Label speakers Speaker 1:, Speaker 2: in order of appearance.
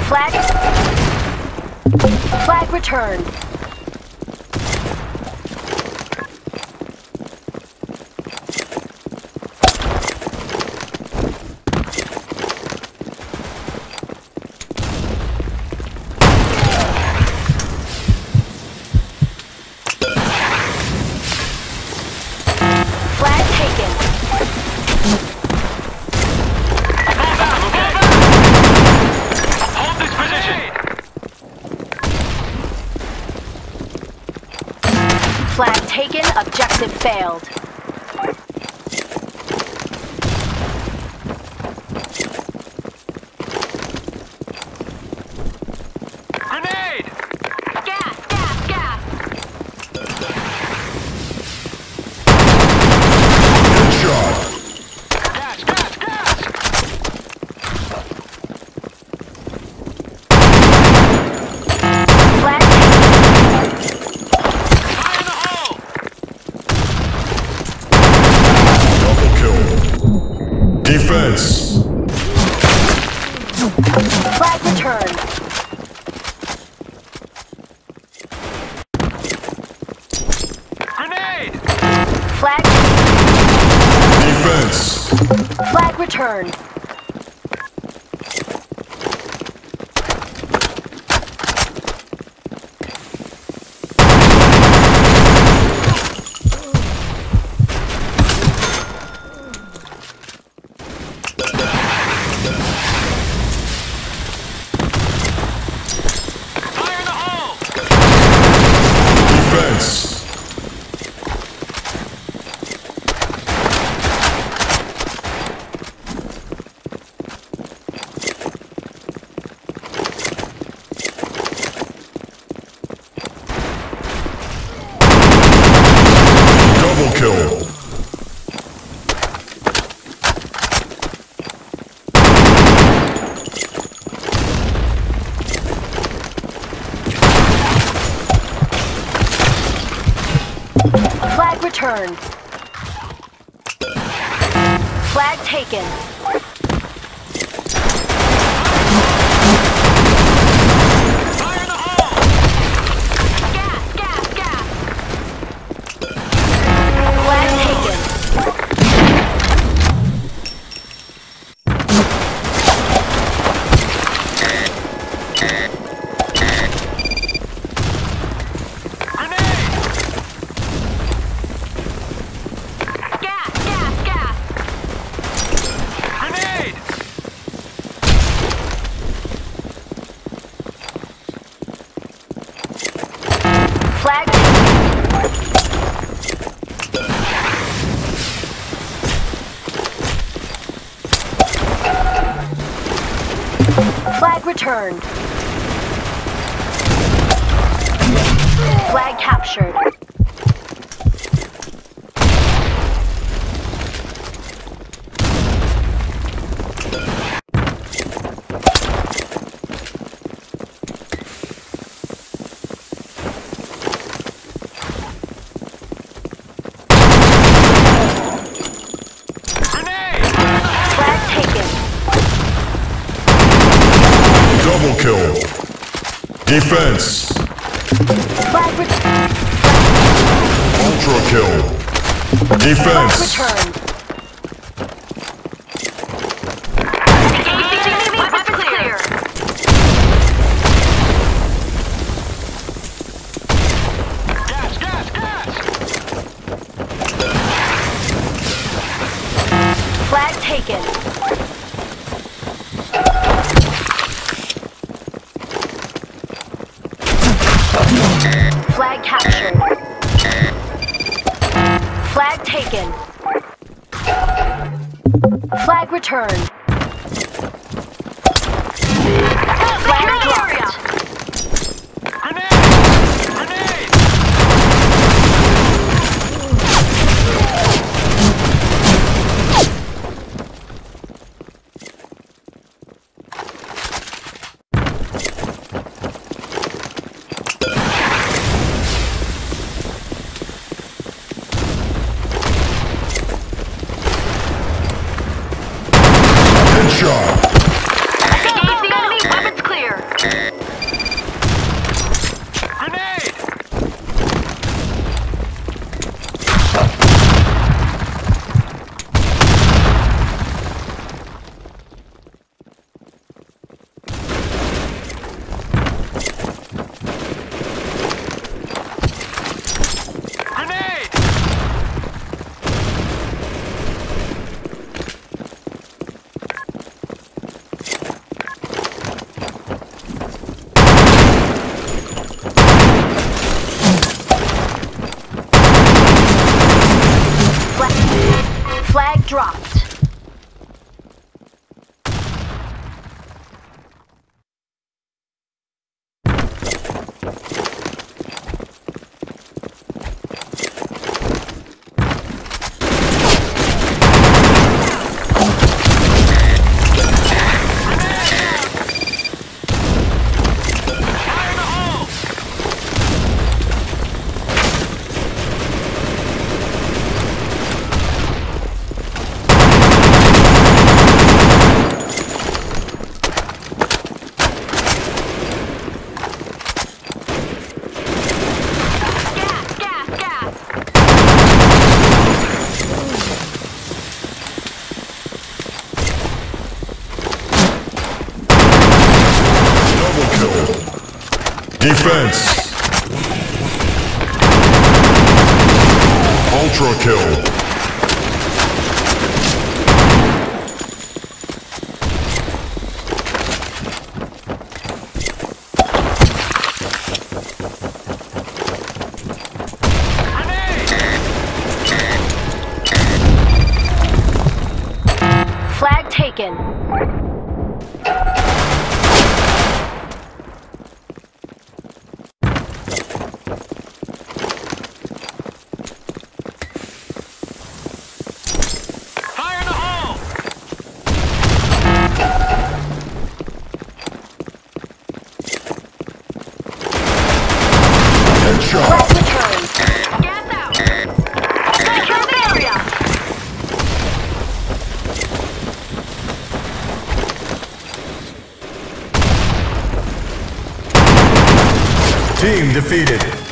Speaker 1: Flag returned. Flag taken.
Speaker 2: Hold this position.
Speaker 1: Flag taken, objective failed.
Speaker 2: Grenade!
Speaker 1: Gas, gas, gas!
Speaker 3: Shot.
Speaker 2: Gas, gas, gas!
Speaker 1: Flag taken.
Speaker 2: Fire in the hole!
Speaker 3: Double kill. Defense.
Speaker 1: Flag returned.
Speaker 2: Grenade!
Speaker 1: Flag.
Speaker 3: Defense.
Speaker 1: Flag returned.
Speaker 2: Fire in the hole!
Speaker 3: Defense. Double kill.
Speaker 1: Flag returned. Flag taken.
Speaker 2: Fire in the hole!
Speaker 1: Gas, gas, gas! Flag taken.
Speaker 2: Grenade!
Speaker 1: Gas, gas, gas!
Speaker 2: Grenade!
Speaker 1: Flag taken. Flag returned. Flag captured.
Speaker 2: Grenade!
Speaker 1: Flag taken.
Speaker 3: Double kill. Defense.
Speaker 1: Flag returned.
Speaker 3: Ultra kill.
Speaker 1: Flag
Speaker 3: Defense.
Speaker 1: returned. Weapons clear.
Speaker 2: Gas, gas, gas!
Speaker 1: Flag taken. Flag captured. Flag taken. Flag returned. Flag dropped.
Speaker 2: Grenade! Grenade!
Speaker 3: Defense. Ultra kill.
Speaker 1: Flag taken.
Speaker 2: Fire in the hole!
Speaker 3: Headshot.
Speaker 1: Flag returned. Gas out. Secure the area.
Speaker 3: Team defeated.